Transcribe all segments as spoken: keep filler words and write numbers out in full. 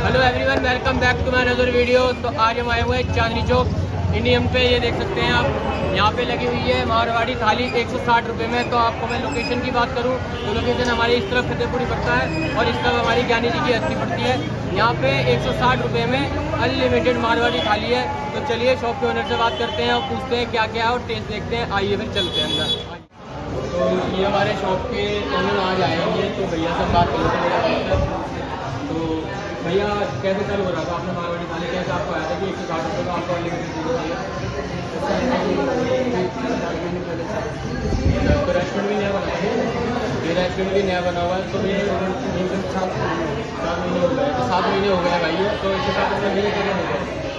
Hello everyone, welcome back to my another video. तो आज हम आए हुए हैं चांदनी चौक इंडियम पे। ये देख सकते हैं आप, यहाँ पे लगी हुई है मारवाड़ी थाली एक सौ साठ रुपये में। तो आपको मैं लोकेशन की बात करूँ तो लोकेशन हमारी इस तरफ फतेहपुरी पड़ता है और इस तरफ हमारी ज्ञानी जी की हस्ती पड़ती है। यहाँ पे एक सौ साठ रुपये में अनलिमिटेड मारवाड़ी थाली है। तो चलिए शॉप के ओनर से बात करते हैं और पूछते हैं क्या क्या है और टेस्ट देखते हैं। आइए फिर चलते हैं अंदर। तो ये हमारे शॉप के ओनर आज आएंगे, तो भैया से बात करेंगे। तो भैया कैसे चालू हो रहा था आपने मारवाड़ी थाली? कैसे आपको आया था कि एक सौ साठ रुपये का आपको अनलिमिटेड चाहिए? तो रेस्टोरेंट भी नया बना है, ये रेस्टोरेंट भी नया बना हुआ है। तो ये सात महीने हो गए, तो सात महीने हो गए भाई। तो एक सौ साठ रुपये मेरे क्या हो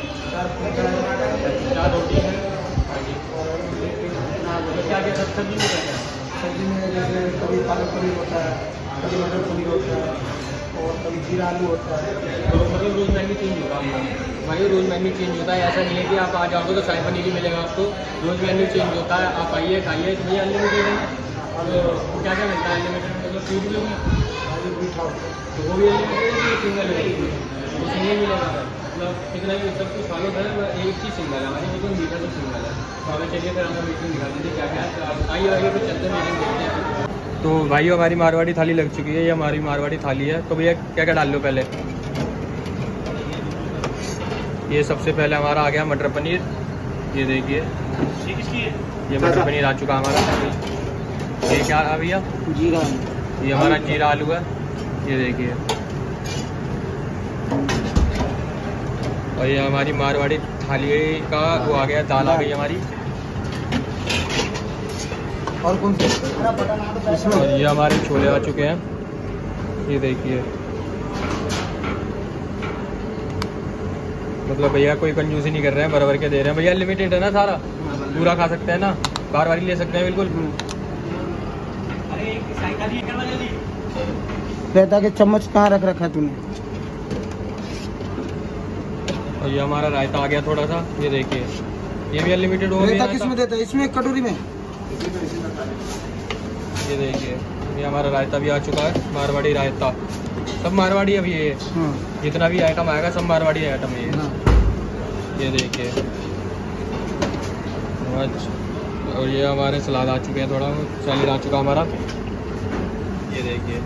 गए? चार रोटी है। हाँ जी। तो क्या क्या सब सब्जी में क्या है? सब्जी में जैसे कभी पालक पनीर होता है, कभी मटर पनीर होता है और कभी जीरा आलू होता है। तो मतलब रोज़ मेन्यू चेंज होगा आपका? भाई रोज़ मेन्यू चेंज होता है, ऐसा नहीं है कि आप आ जाओगे तो शाही पनीर ही मिलेगा आपको। रोज़ मेन्यू चेंज होता है, आप आइए खाइए। तो ये अनलिमिटेड है। तो क्या क्या मिलता है अनलिमिटेड? मतलब स्वीट भी होगी, मीठा तो वो भी अनलिमिटेड है, सिंगल है? वो सिंगल मिलेगा। मतलब कितना भी सब कुछ फॉलो करें, एक चीज़ सिंगल है हमारी, बिल्कुल मीठा तो सिंगल है। तो हमें चलिए फिर हमें मीटिंग दिखा दीजिए क्या क्या है। आइए आइए फिर चलते मीटिंग देखते हैं। तो भाई हमारी मारवाड़ी थाली लग चुकी है, ये हमारी मारवाड़ी थाली है। तो भैया क्या क्या डाल लो पहले? ये सबसे पहले हमारा आ गया मटर पनीर। ये देखिए, ये मटर पनीर आ चुका हमारा। ये क्या है भैया? जीरा। ये हमारा जीरा आलू है। ये देखिए, और ये हमारी मारवाड़ी थाली का वो आ गया, दाल आ गई हमारी। और कौन सी? और ये हमारे छोले आ चुके हैं। ये देखिए, मतलब भैया कोई कंजूसी नहीं कर रहे हैं, बराबर के दे रहे हैं। भैया लिमिटेड है ना, सारा पूरा खा सकते हैं ना, बार बार ले सकते हैं बिल्कुल। कहता कि चम्मच कहाँ रख रखा तूने? और ये हमारा रायता आ गया थोड़ा सा। ये देखिए, ये भी अनलिमिटेड हो गया। किस में देता है? इसमें कटोरी में। ये देखिए, ये हमारा रायता भी आ चुका है, मारवाड़ी रायता। सब मारवाड़ी है अभी ये। हाँ। जितना भी आइटम आएगा सब मारवाड़ी आइटम है ये। हाँ। ये देखिए, और ये हमारे सलाद आ चुके हैं, थोड़ा सैलेड आ चुका हमारा। ये देखिए,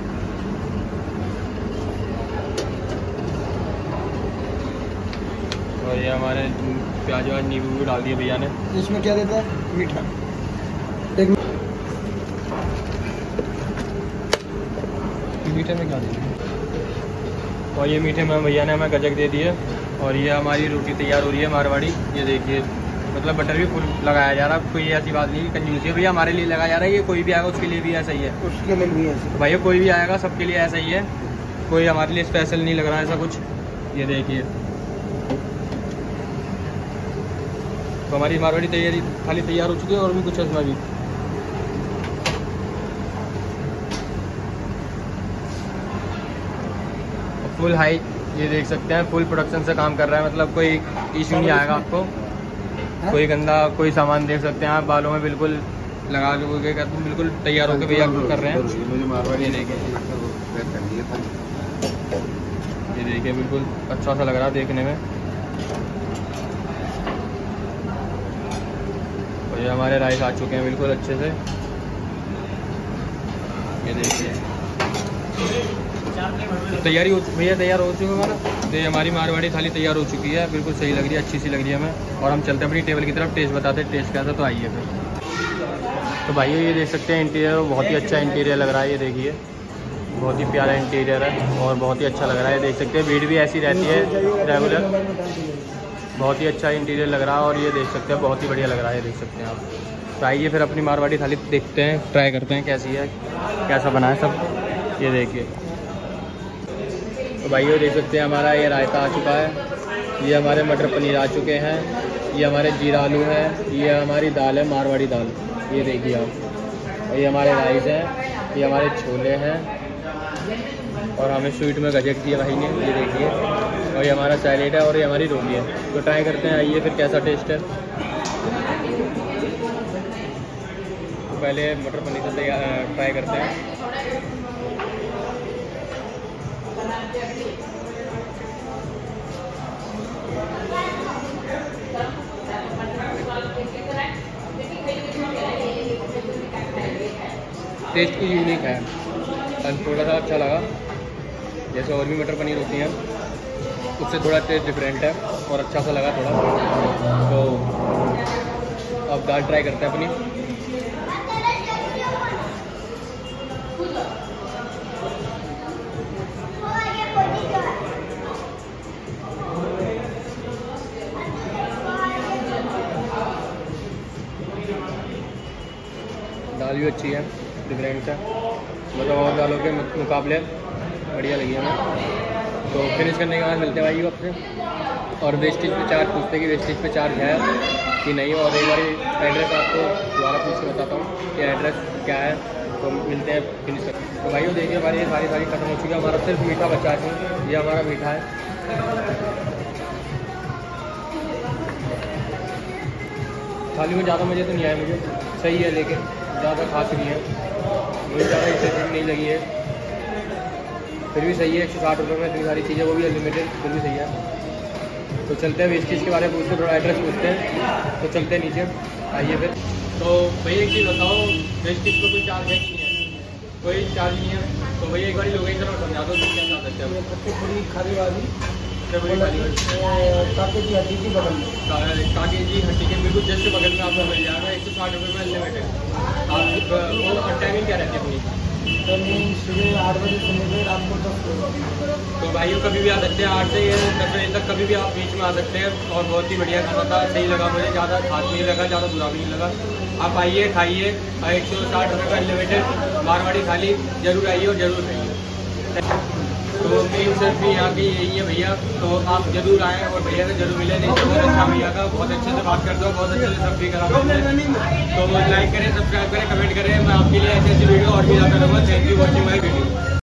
और ये हमारे प्याज वाज नींबू भी डाल दिए भैया ने। इसमें क्या देता है? मीठा। एक मीठे में क्या देते हैं? और ये मीठे में भैया ने हमें गजक दे दिए। और ये हमारी रोटी तैयार हो रही है मारवाड़ी। ये देखिए, मतलब बटर भी फुल लगाया जा रहा है, कोई ऐसी बात नहीं कंजूसी है भैया, हमारे लिए लगाया जा रहा है। ये कोई भी आएगा उसके लिए भी ऐसा ही है। उसके लिए भी ऐसा? तो भैया कोई भी आएगा सबके लिए ऐसा ही है, कोई हमारे लिए स्पेशल नहीं लग रहा है ऐसा कुछ। ये देखिए, तो हमारी मारवाड़ी तैयारी थाली तैयार हो चुकी है। और भी कुछ है इसमें भी। फुल हाई, ये देख सकते हैं, फुल प्रोडक्शन से काम कर रहा है, मतलब कोई इशू नहीं आएगा आपको। कोई गंदा कोई सामान देख सकते हैं आप, बालों में बिल्कुल लगा लोगे, बिल्कुल तैयार होकर भैया कर रहे हैं। ये देखिए, ये देखिए, बिल्कुल अच्छा सा लग रहा है देखने में। और ये हमारे राइस आ चुके हैं बिल्कुल अच्छे से। ये देखिए, तो तैयारी हो भैया तैयार हो चुका हमारा। तो ये हमारी मारवाड़ी थाली तैयार हो चुकी है, बिल्कुल सही लग रही है, अच्छी सी लग रही है हमें। और हम चलते हैं अपनी टेबल की तरफ, टेस्ट बताते हैं टेस्ट कैसा। तो आइए फिर। तो भाइयों ये देख सकते हैं इंटीरियर, बहुत ही अच्छा इंटीरियर लग रहा है। ये देखिए, बहुत ही प्यारा इंटीरियर है और बहुत ही अच्छा लग रहा है। देख सकते हैं भीड़ भी ऐसी रहती है रेगुलर। बहुत ही अच्छा इंटीरियर लग रहा है और ये देख सकते हैं बहुत ही बढ़िया लग रहा है। देख सकते हैं आप। तो आइए फिर अपनी मारवाड़ी थाली देखते हैं, ट्राई करते हैं कैसी है, कैसा बना है सब। ये देखिए, तो भाइयों देख सकते हैं हमारा ये रायता आ चुका है, ये हमारे मटर पनीर आ चुके हैं, ये हमारे जीरा आलू है, ये हमारी दाल है मारवाड़ी दाल। ये देखिए आप, और ये हमारे राइस हैं, ये हमारे छोले हैं, और हमें स्वीट में गजक दिया भाई ने। ये देखिए, और ये हमारा सैलेड है और ये हमारी रोटी है। तो ट्राई करते हैं, आइए फिर कैसा टेस्ट है। तो पहले मटर पनीर से ट्राई करते हैं। टेस्ट की यूनिक है, थोड़ा सा अच्छा लगा। जैसे और भी मटर पनीर होती हैं उससे थोड़ा टेस्ट डिफरेंट है और अच्छा सा लगा थोड़ा। तो अब दाल ट्राई करते हैं अपनी। दाल भी अच्छी है, डिफरेंट है, मतलब और दालों के मुकाबले बढ़िया लगी हमें। तो फिनिश करने के बाद मिलते हैं भाई आपसे। और वेस्टेज पे चार्ज पूछते हैं कि वेस्टेज पे चार्ज है कि नहीं, और एक बार एड्रेस आपको दोबारा पूछ के बताता हूँ कि एड्रेस क्या है। तो मिलते हैं फिनिश कर। तो भाई देखिए हमारी ये सारी सारी खत्म हो चुकी है, हमारा सिर्फ मीठा बचा है। ये हमारा मीठा है। थाली में ज़्यादा मज़े तो नहीं आया मुझे, सही है लेकिन ज़्यादा खास नहीं है, मुझे ज़्यादा इंटरेस्टिंग नहीं लगी है। फिर भी सही है, एक सौ साठ रुपये में इतनी सारी चीज़ें, वो भी अनलिमिटेड, फिर भी सही है। तो चलते हैं वेस्टेज के बारे में पूछते, थोड़ा एड्रेस पूछते हैं। तो चलते हैं नीचे, आइए फिर। तो भैया एक चीज़ बताओ, वेस्टेज पर कोई चार्ज है कि नहीं है? कोई चार्ज नहीं है। तो भैया एक बार लोकेशन और समझा दो तो क्या जा सकते हैं? सबसे बड़ी खाली वाली बड़ी खाली काके की हड्डी की बगल में, काके जी हड्डी के बिल्कुल जस्ट बगल में आपको मिल जाएगा। एक सौ साठ रुपये में अनलिमिटेड। आप टाइमिंग क्या रहती है अपनी? टाइमिंग सुबह आठ बजे से लेकर रात को दस बजे। तो भाइयों कभी भी आ सकते हैं, आठ से दस बजे तक कभी भी आप बीच में आ सकते हैं। और बहुत ही बढ़िया खाना था, सही लगा मुझे, ज़्यादा खास नहीं लगा, ज़्यादा बुरा भी नहीं लगा। आप आइए, खाइए, एक सौ साठ रुपये का अनलिमिटेड मारवाड़ी थाली जरूर आइए और ज़रूर खाइए। तो मेन सिर्फ भी यहाँ की यही है भैया, तो आप जरूर आएँ और भैया से जरूर मिले। नहीं तो बहुत अच्छा भैया का, बहुत अच्छे से बात करते हो, बहुत अच्छे से सब भी करा। तो लाइक करें, सब्सक्राइब करें, कमेंट करें। मैं आपके लिए ऐसी ऐसी वीडियो और भी ज़्यादा करूँगा। Thank you watching my video.